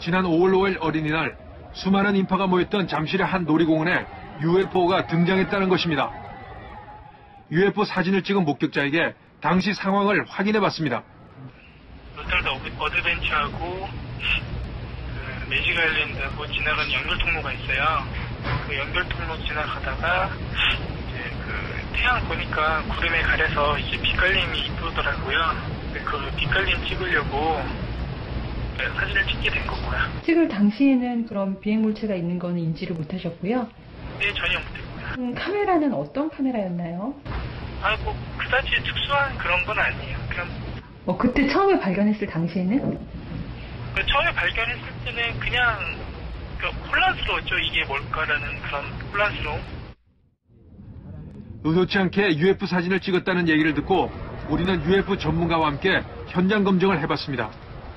지난 5월 5일 어린이날 수많은 인파가 모였던 잠실의 한 놀이공원에 UFO가 등장했다는 것입니다. UFO 사진을 찍은 목격자에게 당시 상황을 확인해봤습니다. 롯데월드 어드벤처하고 매직 아일랜드하고 지나가는 연결 통로가 있어요. 그 연결 통로 지나가다가 이제 그 태양 보니까 구름에 가려서 이제 빛깔림이 이쁘더라고요. 그 빛깔림 찍으려고 사진을 찍게 된 거고요. 찍을 당시에는 그럼 비행물체가 있는 거는 인지를 못하셨고요? 네, 전혀 못했고요. 카메라는 어떤 카메라였나요? 뭐 그다지 특수한 그런 건 아니에요. 그냥 그때 처음에 발견했을 당시에는? 처음에 발견했을 때는 그냥 혼란스러웠죠. 이게 뭘까라는 그런 혼란스러움. 의도치 않게 UFO 사진을 찍었다는 얘기를 듣고 우리는 UFO 전문가와 함께 현장 검증을 해봤습니다.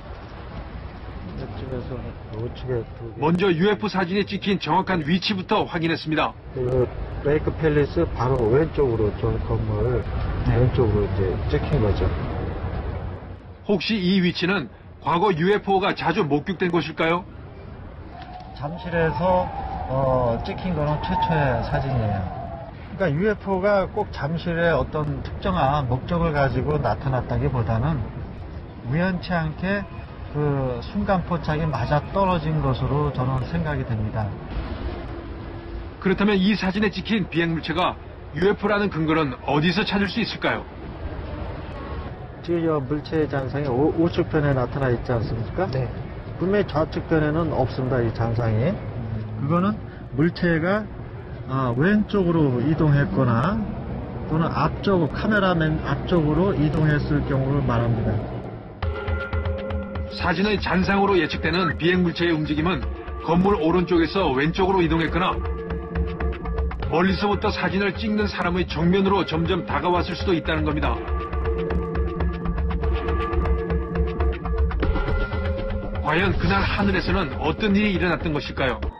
먼저 UFO 사진이 찍힌 정확한 위치부터 확인했습니다. 레이크 팰리스 바로 왼쪽으로 저 건물 왼쪽으로 이제 찍힌 거죠. 혹시 이 위치는 과거 UFO가 자주 목격된 곳일까요? 잠실에서 찍힌 거는 최초의 사진이에요. 그러니까 UFO가 꼭 잠실에 어떤 특정한 목적을 가지고 나타났다기보다는 우연치 않게 그 순간 포착이 맞아 떨어진 것으로 저는 생각이 됩니다. 그렇다면 이 사진에 찍힌 비행물체가 UFO라는 근거는 어디서 찾을 수 있을까요? 지금 이 물체의 잔상이 우측편에 나타나 있지 않습니까? 네. 분명히 좌측편에는 없습니다, 이 잔상이. 그거는 물체가 왼쪽으로 이동했거나 또는 앞쪽으로, 카메라맨 앞쪽으로 이동했을 경우를 말합니다. 사진의 잔상으로 예측되는 비행물체의 움직임은 건물 오른쪽에서 왼쪽으로 이동했거나 멀리서부터 사진을 찍는 사람의 정면으로 점점 다가왔을 수도 있다는 겁니다. 과연 그날 하늘에서는 어떤 일이 일어났던 것일까요?